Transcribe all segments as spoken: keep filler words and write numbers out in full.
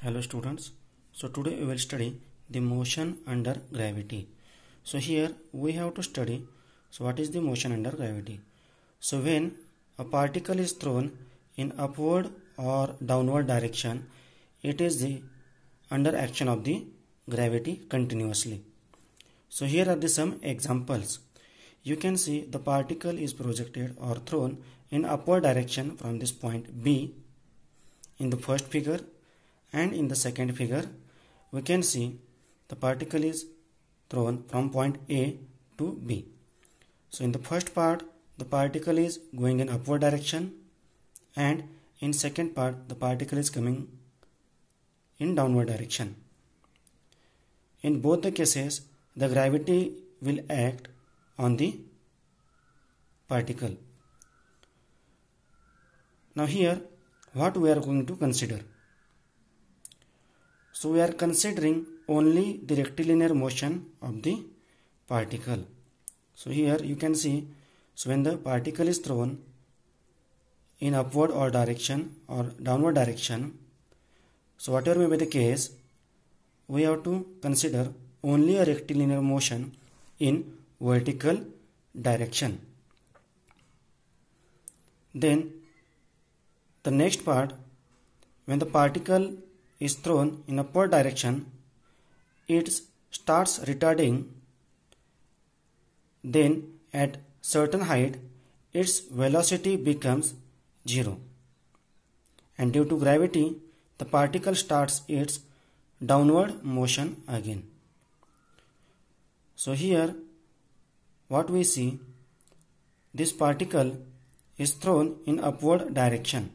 Hello students. So today we will study the motion under gravity. So here we have to study so what is the motion under gravity. So when a particle is thrown in upward or downward direction, it is the under action of the gravity continuously. So here are the some examples. You can see the particle is projected or thrown in upward direction from this point B in the first figure, and in the second figure we can see the particle is thrown from point A to B. So in the first part the particle is going in upward direction, and in second part the particle is coming in downward direction. In both the cases the gravity will act on the particle. Now here what we are going to consider. So we are considering only the rectilinear motion of the particle. So here you can see, so when the particle is thrown in upward or direction or downward direction, so whatever may be the case, we have to consider only a rectilinear motion in vertical direction. Then the next part, when the particle is thrown in upward direction, it starts retarding. Then at certain height its velocity becomes zero, and due to gravity the particle starts its downward motion again. So here what we see, this particle is thrown in upward direction.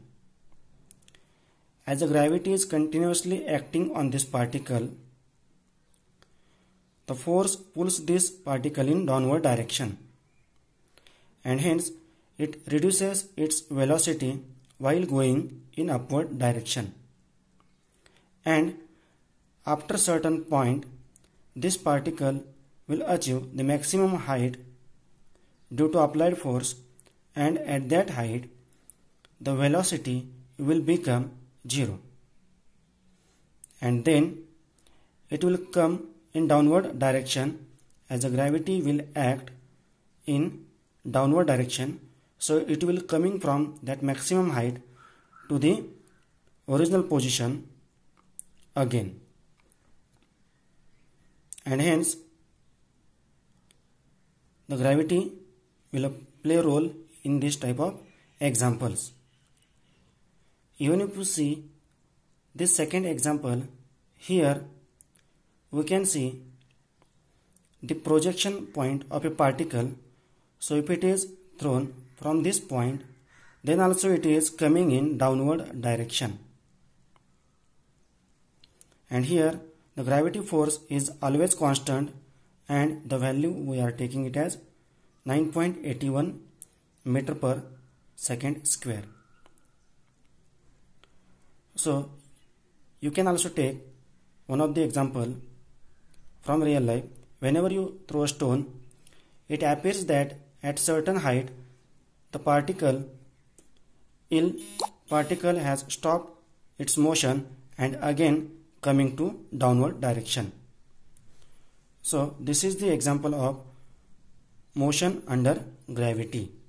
As the gravity is continuously acting on this particle, the force pulls this particle in downward direction, and hence it reduces its velocity while going in upward direction. And after certain point this particle will achieve the maximum height due to applied force, and at that height the velocity will become zero, and then it will come in downward direction as the gravity will act in downward direction. So it will coming from that maximum height to the original position again, and hence the gravity will play a role in this type of examples. Even if you see this second example, here we can see the projection point of a particle. So if it is thrown from this point, then also it is coming in downward direction, and here the gravity force is always constant, and the value we are taking it as nine point eight one meter per second square. So you can also take one of the example from real life. Whenever you throw a stone, it appears that at certain height the particle ill particle has stopped its motion and again coming to downward direction. So this is the example of motion under gravity.